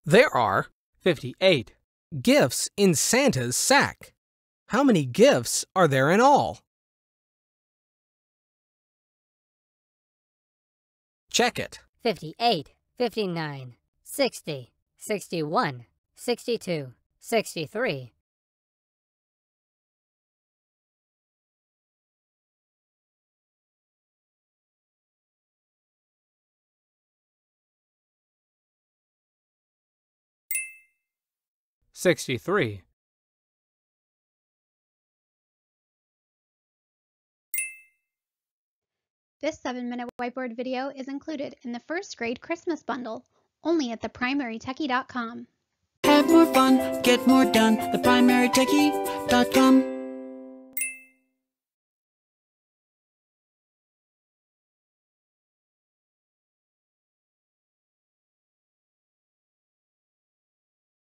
There are 58 gifts in Santa's sack. How many gifts are there in all? Check it. 58, 59, 60, 61, 62, 63. $63. This 7-minute whiteboard video is included in the first grade Christmas bundle, only at theprimarytechie.com. Have more fun, get more done, theprimarytechie.com.